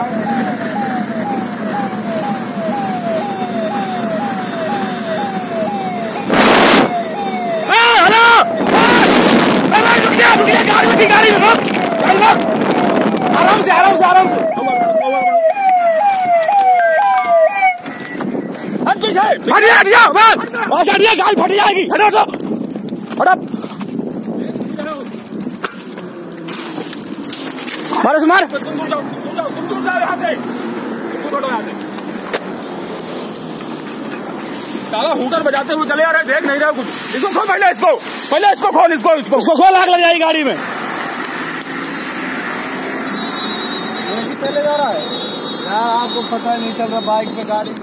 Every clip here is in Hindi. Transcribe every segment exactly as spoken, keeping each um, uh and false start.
गाड़ी में गाड़ी में आराम से आराम से आराम से हटिया हटिया बस बस हटिया गाड़ी फट जाएगी। हटो हटो हटो मारो से मार ताला हूटर बजाते हुए चले आ रहे देख नहीं रहे कुछ। इसको खोल पहले इसको पहले इसको खोल इसको इसको इसको खोल आग लग जाएगी गाड़ी में। पहले जा रहा है यार आपको पता नहीं चल रहा बाइक पे गाड़ी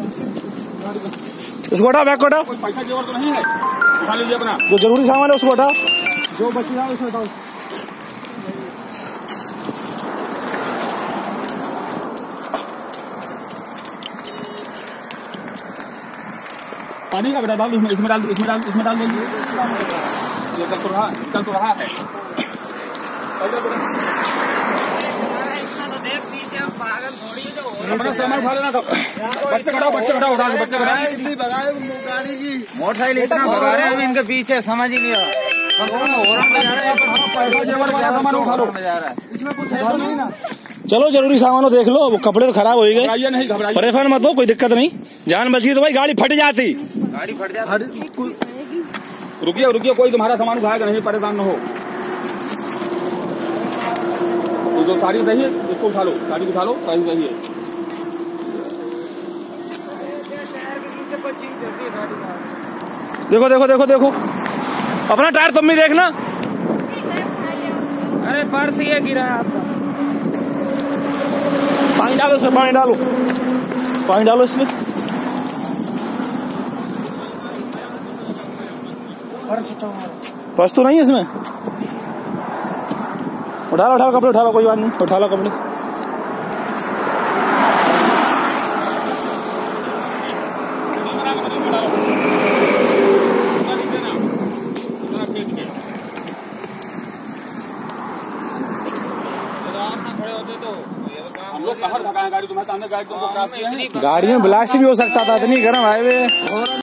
उसको हटाओ बैग को हटाओ। कोई पैसा की जरूरत नहीं है उठा लीजिए अपना जो जरूरी सामान है उसको हटाओ। जो बची है उसको हटाओ। पानी का बेटा डाल इसमें इसमें डाल इसमें डाल इसमें डाल दीजिए। चल तो रहा चल तो रहा है अपना सामान उठा लेना। बच्चे खड़ाओ बच्चे खड़ाओ उठा बच्चे खड़ाओ। इतनी भगाए गाड़ी की मोटरसाइकिल इतना भगा रहे हैं इनके पीछे समझ ही नहीं आ रहा। इसमें कुछ है नहीं ना। चलो जरूरी सामान हो देख लो। वो कपड़े तो खराब हो गए नहीं घबराइए परेशान मत हो कोई दिक्कत नहीं। जान बच गई तो भाई गाड़ी फट जाती गाड़ी फट जाती। रुकिए रुकिए कोई तुम्हारा सामान उठाएगा नहीं परेशान न हो। तो जो साड़ी सही है इसको उठा लो साड़ी उठा लो साड़ी सही है। देखो देखो देखो देखो अपना टायर तुम भी देखना। अरे पर्स ये गिरा है आपका। पानी डालो इसमें पानी डालो पानी डालो इसमें। पर्स तो नहीं है इसमें। उठा लो उठा लो कपड़े उठा लो कोई बात नहीं उठा लो कपड़े। हम लोग कहाँ भगाएं गाड़ी तुम्हारे सामने गाड़ी तुमको गाड़ी में ब्लास्ट भी हो सकता था इतनी गर्म हाईवे।